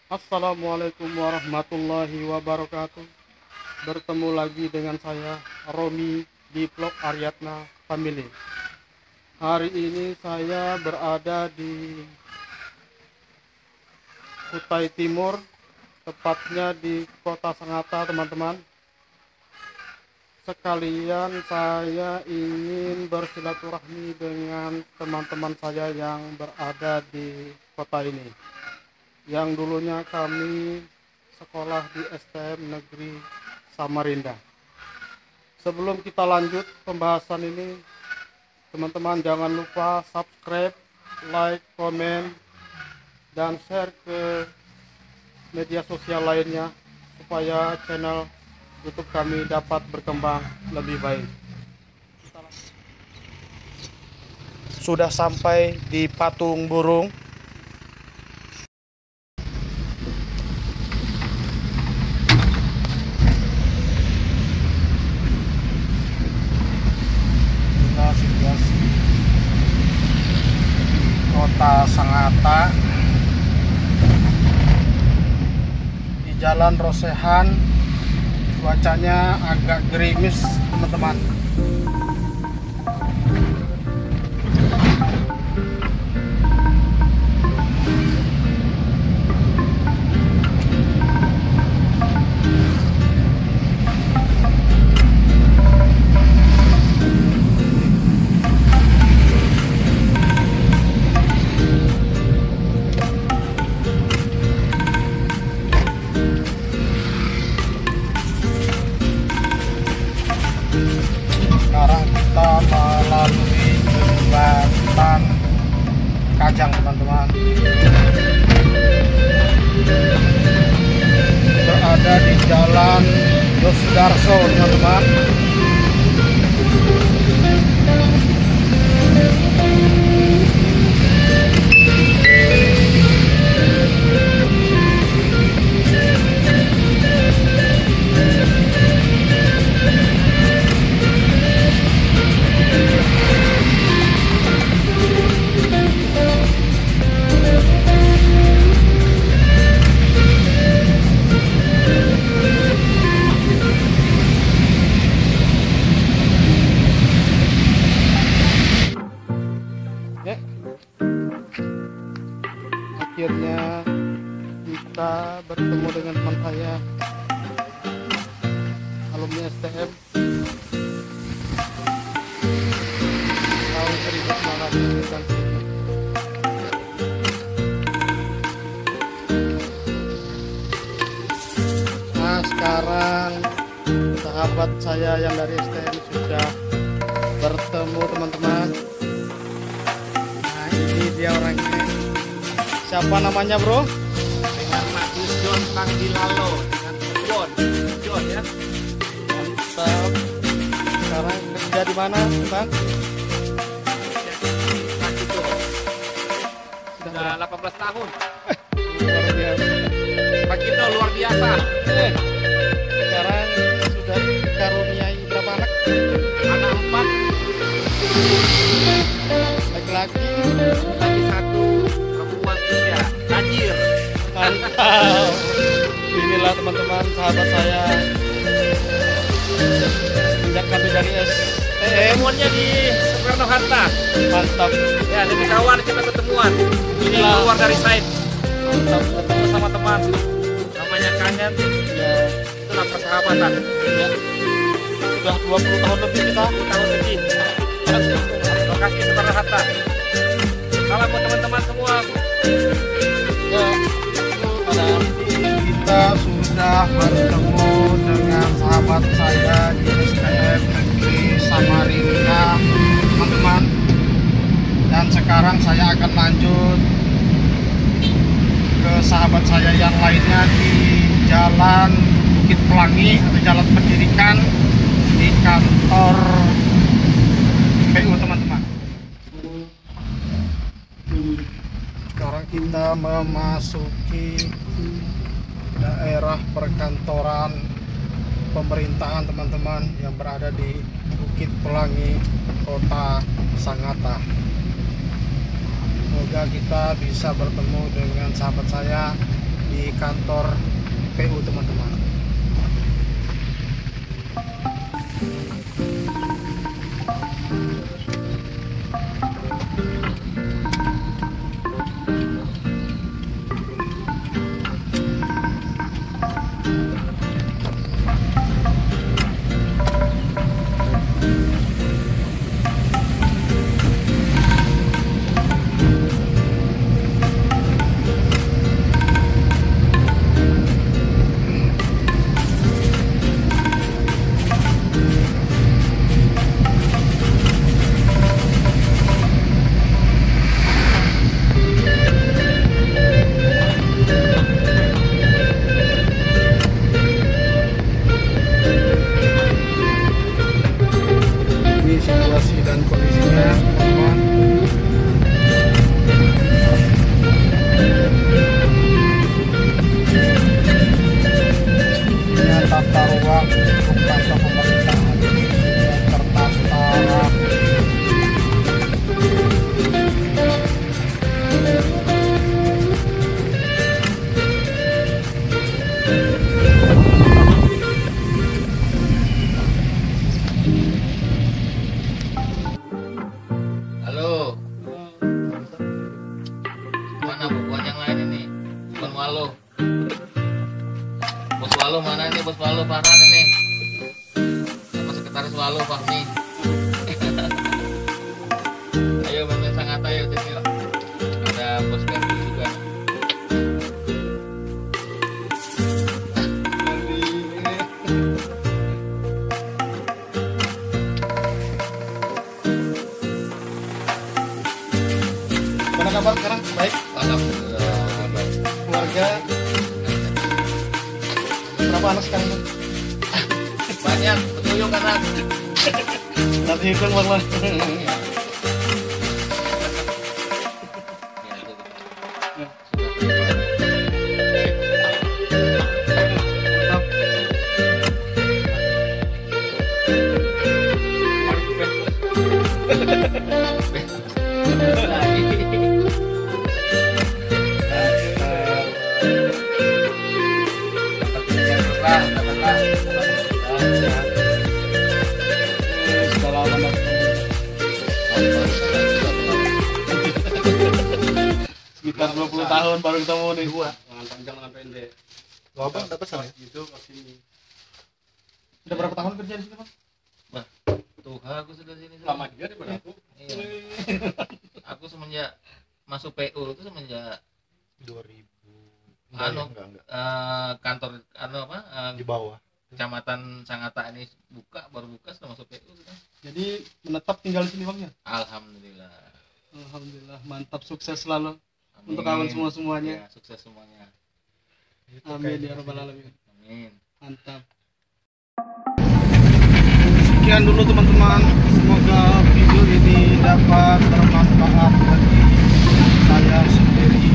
Assalamualaikum warahmatullahi wabarakatuh. Bertemu lagi dengan saya Romi di vlog Aryatna Family. Hari ini saya berada di Kutai Timur, tepatnya di Kota Sangatta, teman-teman. Sekalian saya ingin bersilaturahmi dengan teman-teman saya yang berada di kota ini, yang dulunya kami sekolah di STM Negeri Samarinda. Sebelum kita lanjut pembahasan ini, teman-teman jangan lupa subscribe, like, komen, dan share ke media sosial lainnya supaya channel YouTube kami dapat berkembang lebih baik. Sudah sampai di Patung Burung. Situasi Kota Sangatta di Jalan Rosehan, cuacanya agak gerimis, teman-teman. Sekarang kita melalui jembatan Kajang, teman-teman. Berada di Jalan Yosudarso, teman-teman. Akhirnya kita bertemu dengan teman saya, alumni STM tahun 1990. Nah, sekarang sahabat saya yang dari STM sudah bertemu, teman-teman. Nah, ini dia orangnya. Siapa namanya, bro? Dengan Matius John Pangilalo, dengan John ya. Mantap. Sekarang kerja di mana, Bang? Jadi itu sudah 18 tahun. Luar biasa. Pak Kito luar biasa. Sekarang sudah dikaruniai berapa anak? Anak 4, Laki-laki. lagi 1, perempuan 3. Tajir. Mantap. Inilah teman-teman sahabat saya sejak kami dari STM. Ketemuannya di Soekarno Hatta. Mantap. Ya, dari kawan kita ketemuan. Ini Inilah. keluar dari site. Mantap. Ketemu sama teman. Namanya Kangen. Ya, Itulah persahabatan. ya. Sudah 20 tahun lebih kita. 10 tahun lebih. Lokasi Soekarno Hatta. Salam buat teman-teman semua. Ya, berarti kita sudah bertemu dengan sahabat saya di STM Negeri Samarinda, teman-teman. Dan sekarang saya akan lanjut ke sahabat saya yang lainnya di Jalan Bukit Pelangi atau Jalan Pendidikan di kantor PU, teman-teman. Sekarang kita memasuki daerah perkantoran pemerintahan, teman-teman, yang berada di Bukit Pelangi, Kota Sangatta. Semoga kita bisa bertemu dengan sahabat saya di kantor PU teman-teman. Ini situasi dan kondisinya teman-teman. Ini tata ruang untuk kantor pemerintahan ini sudah tertata rapi. Halo, mana bukuan yang lain ini? Bukan Walu. Bos Walu mana ini? Bos Walu Farhan ini. Sama sekretaris Walu Fahmi. Ayo main sangat ayo sini. Ada Bos Ferdi juga. Mana kabar sekarang? Baik. Alhamdulillah. Keluarga berapa anak sekarang? Banyak petuyuk anak. Nanti hitung Bang. Iya. Sudah lama nggak ketemu. Sekitar 20 tahun baru ketemu nih gua. Lengan panjang lengan pendek. Gua Abang dapat sama ya? Itu ke sini. Sudah berapa tahun kerja di sini, Bang? Tuh, aku sudah sini. Lama juga daripada aku. Iya. Aku semenjak masuk PU itu semenjak 2000. Anu, Enggak. kantor apa Di bawah. Kecamatan Sangatta ini baru buka setelah masuk PU kan. Jadi menetap tinggal di sini Bang ya? Alhamdulillah. Alhamdulillah, mantap, sukses selalu Amin. untuk kawan semuanya. Ya, sukses semuanya. Amin ya rabbal alamin. Amin. Mantap. Sekian dulu teman-teman, semoga video ini dapat bermanfaat bagi saya sendiri